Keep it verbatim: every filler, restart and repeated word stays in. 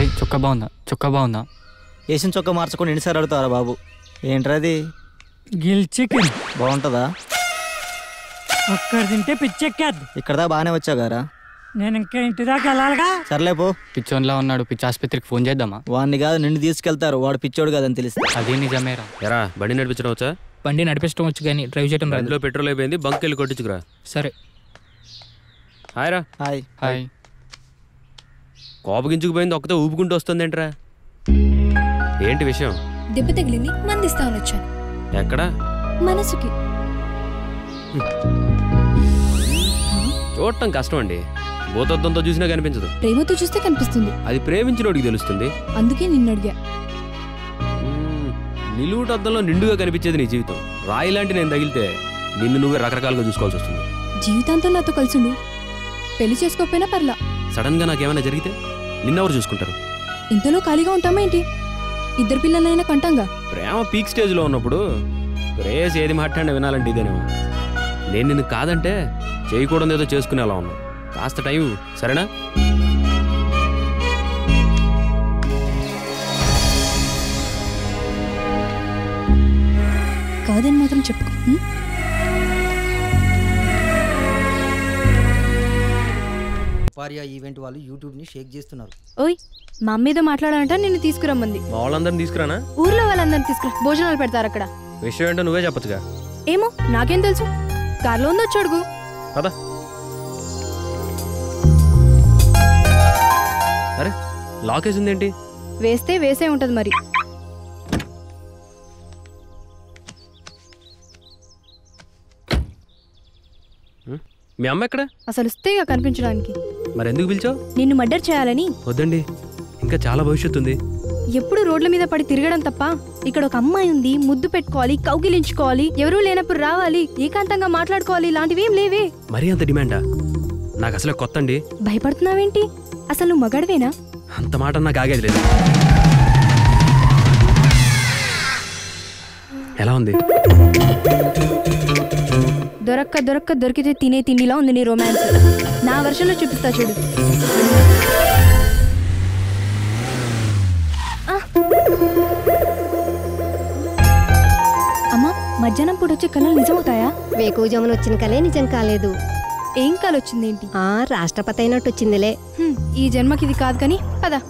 అరే చొక్కా బాగుందా చొక్కా బాగుందా వేసిన చొక్కా మార్చకుండా ఎన్నిసార్లు అడుగుతారా బాబు? ఏంట్రా అది? గిల్ చికెన్ బాగుంటుందా? ఒక్కడ తింటే పిచ్చెక్కేద్ది. ఇక్కడ దా బాగానే వచ్చావు గారా. నేను ఇంకా ఇంటి దాకా వెళ్ళాలిగా. సర్లేపో. పిచ్చోన్లా ఉన్నాడు, పిచ్చి ఆసుపత్రికి ఫోన్ చేద్దామా? వాడిని కాదు నిన్ను తీసుకెళ్తారు, వాడు పిచ్చోడు కాదని తెలిస్తే. అదే నిజమేరా. ఎరా బండి నడిపించడం వచ్చా? బండి నడిపించడం వచ్చు కానీ డ్రైవ్ చేయడం రాదు. అందులో పెట్రోల్ అయిపోయింది, బంక్ వెళ్ళి కొట్టించుకురా. సరే. హాయ్ రా. Hi hi. కోపగించుకుపోయింది, ఒక్కతో ఊపుకుంటూ వస్తుంది ఏంట్రా? ఏంటి విషయం? దెబ్బ తగిలింది, మందిస్తామని వచ్చాను. ఎక్కడా? మనసుకి. చూడటం కష్టం అండి, భూతత్వంతో చూసినా కనిపించదు. ప్రేమతో చూస్తే కనిపిస్తుంది. అది ప్రేమించినోడికి తెలుస్తుంది. అందుకే నిన్ను అడిగా. నిలువుటద్దంలో నిండుగా కనిపించేది నీ జీవితం. రాయి లాంటి నేను తగిలితే నిన్ను నువ్వే రకరకాలుగా చూసుకోవాల్సి వస్తుంది. జీవితాంతం నాతో కలిసిండు, పెళ్లి చేసుకోకపోయినా పర్లా. సడన్ గా నాకేమైనా జరిగితే నిన్నెవరు చూసుకుంటారు? ఇంతలో ఖాళీగా ఉంటామా ఏంటి? ఇద్దరు పిల్లలైనా కంటాంగా. ప్రేమ పీక్ స్టేజ్ లో ఉన్నప్పుడు రేస్ ఏది మాట్లాడినా వినాలంటే ఇదేనేమో. నేను నిన్ను కాదంటే చేయకూడదు ఏదో చేసుకునేలా ఉన్నాను. కాస్త టైం సరేనా? కాదని మాత్రం చెప్పుకో. పారియా ఈవెంట్ వాళ్ళు యూట్యూబ్ ని షేక్ చేస్తున్నారు. ఓయ్, మా అమ్మేదో మాట్లాడాలంట, నిన్ను తీసుకురమ్మంది. మా వాళ్ళందరినీ తీసుకురానా? ఊర్లో వాళ్ళందరినీ తీసుకురా, భోజనాలు పెడతారు అక్కడ. విషయం ఏంటో నువ్వే చెప్పచ్చుగా. ఏమో నాకేం తెలుసు, కార్లో ఉందో వచ్చాడుగు. పద. అరే లాక్ వేసిందేంటి? వేస్తే వేసే ఉంటది మరి. మీ అమ్మ ఎక్కడ? అసలు వస్తేగా కనిపించడానికి. మరి ఎందుకు పిలిచావు? నిన్ను మర్డర్ చేయాలని. వద్దండి, ఇంకా చాలా భవిష్యత్తు ఉంది. ఎప్పుడు రోడ్ల మీద పడి తిరగడం తప్ప ఇక్కడ ఒక అమ్మాయి ఉంది, ముద్దు పెట్టుకోవాలి, కౌగిలించుకోవాలి, ఎవరూ లేనప్పుడు రావాలి, ఏకాంతంగా మాట్లాడుకోవాలి, ఇలాంటివి ఏం లేవే. మరీ అంత డిమాండా? నాకు అసలే కొత్త అండి. భయపడుతున్నావేంటి? అసలు నువ్వు మగాడివేనా? అంత మాట నాకు ఆగేది లేదు. ఎలా ఉంది? దొరక్క దొరక్క దొరికితే తినే తిండిలా ఉంది నీ రొమాన్స్. నా వర్షంలో చూపిస్తా చూడు. అమ్మా, మధ్యాహ్నం పూట వచ్చే కళలు నిజమవుతాయా? వేకువజామున వచ్చిన కలే నిజం కాలేదు. ఏం కళ వచ్చిందేంటి? ఆ రాష్ట్రపతి అయినట్టు వచ్చిందిలే. ఈ జన్మకి ఇది కాదు కానీ పద.